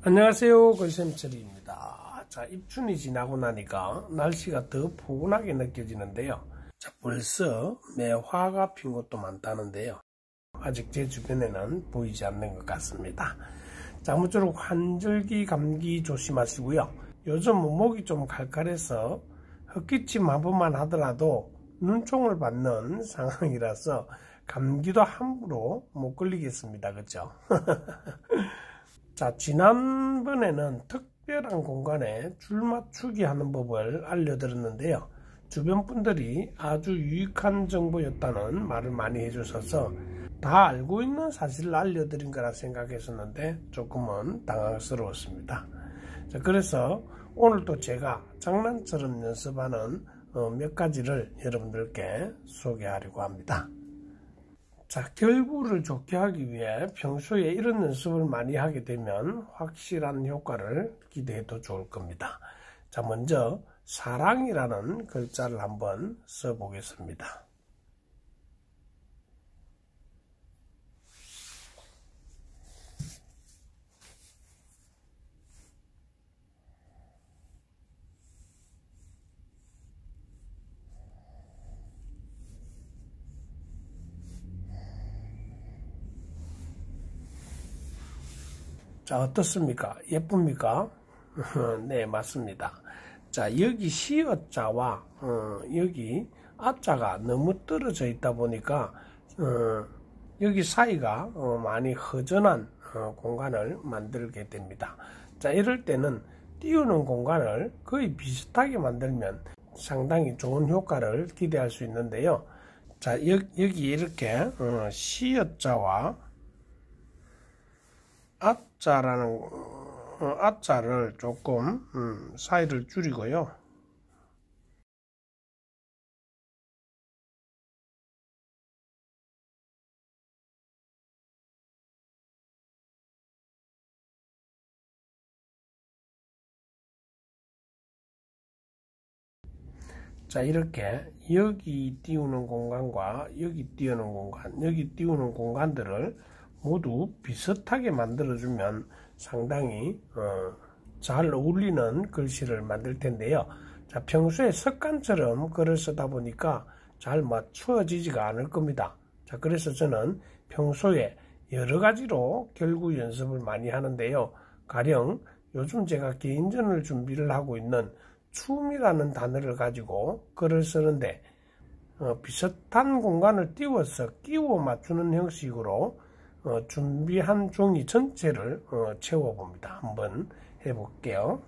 안녕하세요. 걸샘철입니다. 자, 입춘이 지나고 나니까 날씨가 더 포근하게 느껴지는데요. 자, 벌써 매화가 핀 곳도 많다는데요. 아직 제 주변에는 보이지 않는 것 같습니다. 자, 아무쪼록 환절기 감기 조심하시고요. 요즘 목이 좀 칼칼해서 헛기침 한 번만 하더라도 눈총을 받는 상황이라서 감기도 함부로 못 걸리겠습니다. 그죠? 자, 지난번에는 특별한 공간에 줄 맞추기 하는 법을 알려드렸는데요. 주변 분들이 아주 유익한 정보였다는 말을 많이 해주셔서 다 알고 있는 사실을 알려드린 거라 생각했었는데 조금은 당황스러웠습니다. 자, 그래서 오늘 또 제가 장난처럼 연습하는 몇 가지를 여러분들께 소개하려고 합니다. 자, 결부를 좋게 하기 위해 평소에 이런 연습을 많이 하게 되면 확실한 효과를 기대해도 좋을 겁니다. 자, 먼저 사랑이라는 글자를 한번 써보겠습니다. 자, 어떻습니까? 예쁩니까? 네, 맞습니다. 자, 여기 시어자와 여기 아자가 너무 떨어져 있다 보니까 여기 사이가 많이 허전한 공간을 만들게 됩니다. 자, 이럴 때는 띄우는 공간을 거의 비슷하게 만들면 상당히 좋은 효과를 기대할 수 있는데요. 자, 여기 이렇게 시어자와 아자를 조금 사이를 줄이고요. 자, 이렇게 여기 띄우는 공간과 여기 띄우는 공간, 여기 띄우는 공간들을 모두 비슷하게 만들어주면 상당히 잘 어울리는 글씨를 만들 텐데요. 자, 평소에 습관처럼 글을 쓰다 보니까 잘 맞추어지지가 않을 겁니다. 자, 그래서 저는 평소에 여러 가지로 결구 연습을 많이 하는데요. 가령 요즘 제가 개인전을 준비를 하고 있는 춤이라는 단어를 가지고 글을 쓰는데 비슷한 공간을 띄워서 끼워 맞추는 형식으로 준비한 종이 전체를 채워봅니다. 한번 해볼게요.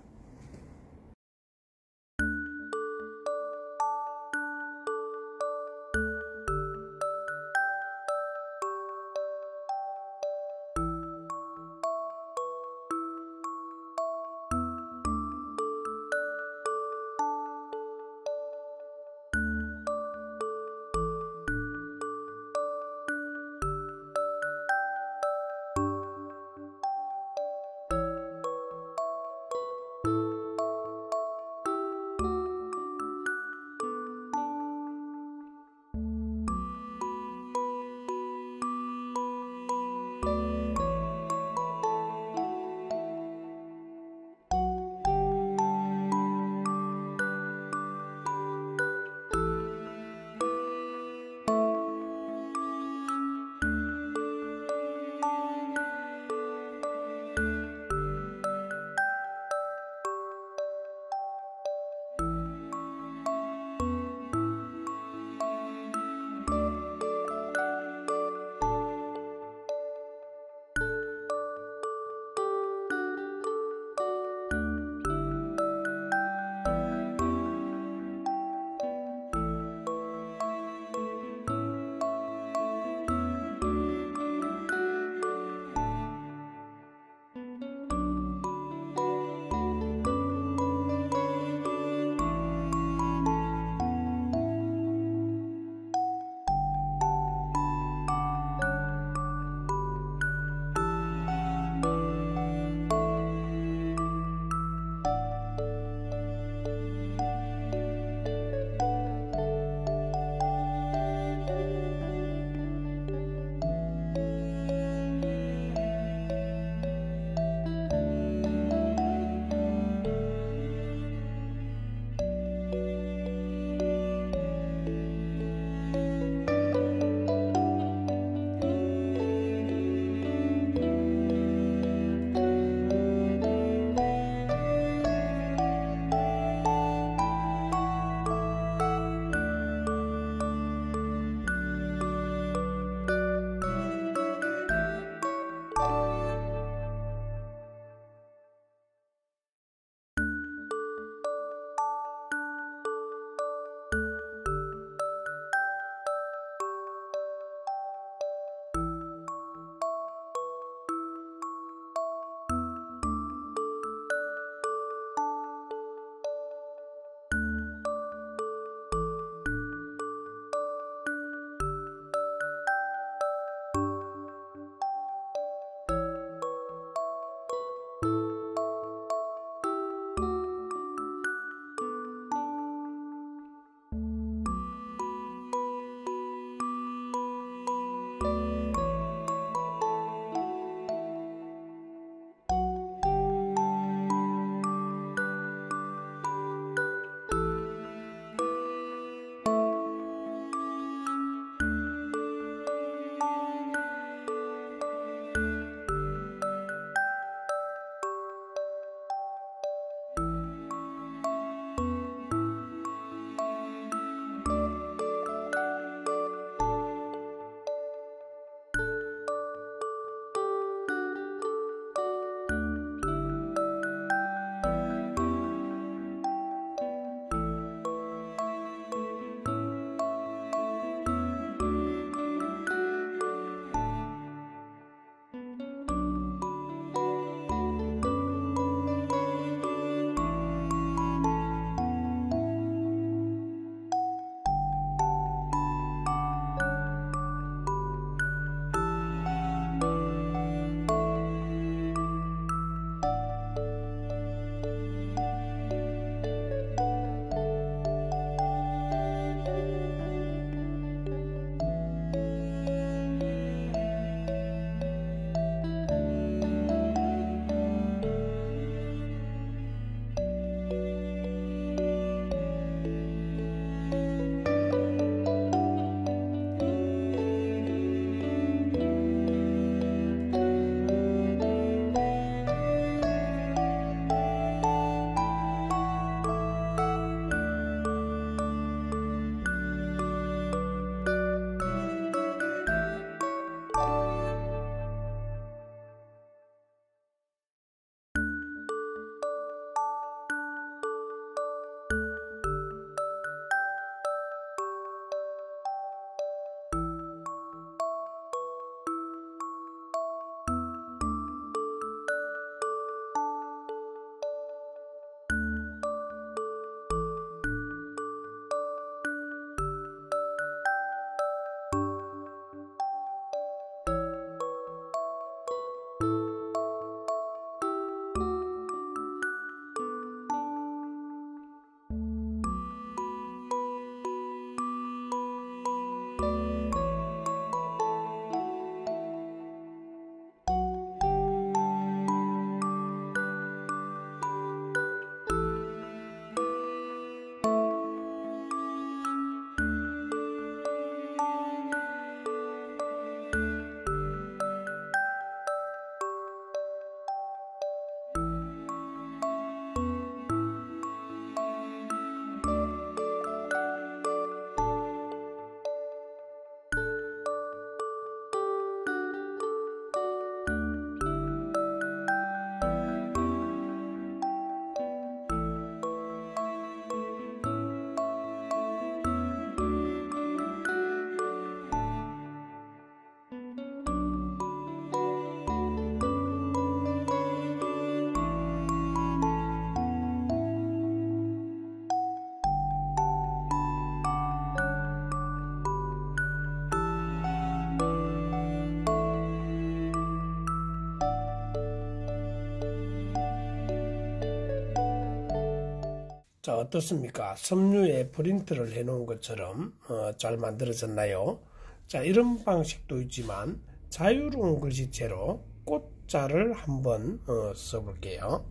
자, 어떻습니까? 섬유에 프린트를 해 놓은 것처럼 잘 만들어졌나요? 자, 이런 방식도 있지만 자유로운 글씨체로 꽃자를 한번 써볼게요.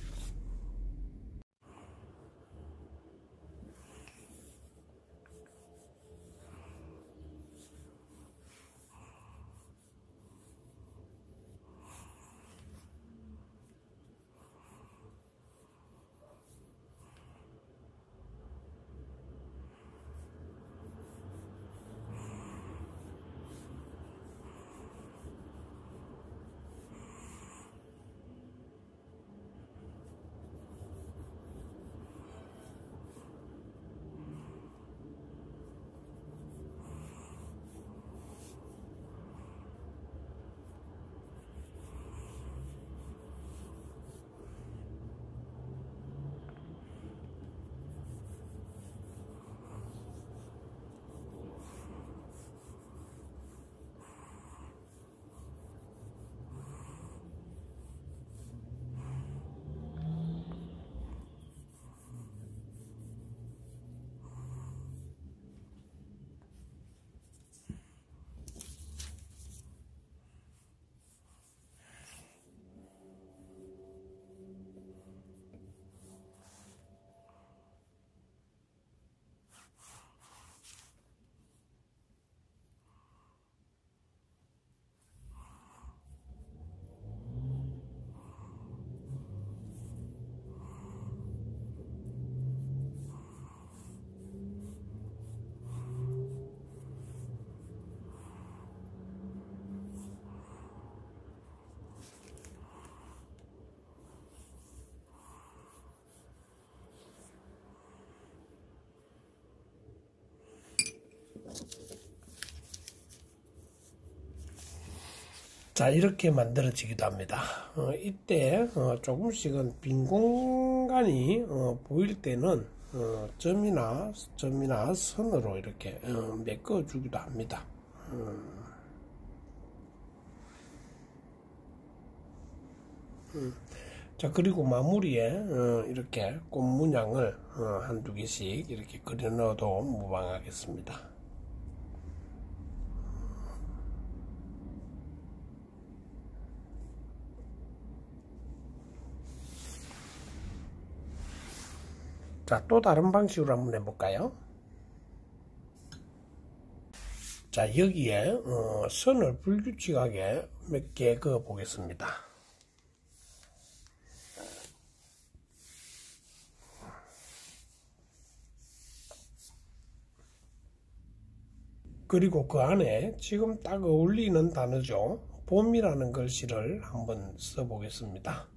자, 이렇게 만들어지기도 합니다. 이때 조금씩은 빈 공간이 보일 때는 점이나 선으로 이렇게 메꿔 주기도 합니다. 자, 그리고 마무리에 이렇게 꽃 문양을 한두 개씩 이렇게 그려 넣어도 무방하겠습니다. 자, 또 다른 방식으로 한번 해볼까요? 자, 여기에 선을 불규칙하게 몇 개 그어 보겠습니다. 그리고 그 안에 지금 딱 어울리는 단어죠. 봄이라는 글씨를 한번 써보겠습니다.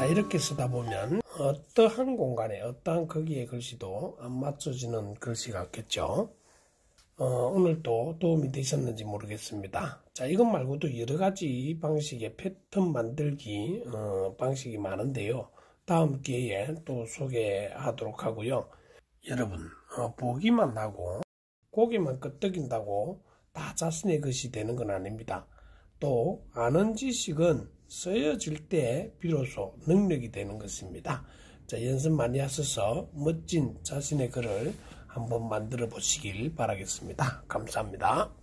이렇게 쓰다 보면 어떠한 공간에 어떠한 크기의 글씨도 안 맞춰지는 글씨 같겠죠. 오늘도 도움이 되셨는지 모르겠습니다. 자, 이것 말고도 여러가지 방식의 패턴 만들기 방식이 많은데요. 다음 기회에 또 소개하도록 하고요. 여러분, 보기만 하고 고개만 끄덕인다고 다 자신의 것이 되는 건 아닙니다. 또 아는 지식은 쓰여질 때 비로소 능력이 되는 것입니다. 자, 연습 많이 하셔서 멋진 자신의 글을 한번 만들어 보시길 바라겠습니다. 감사합니다.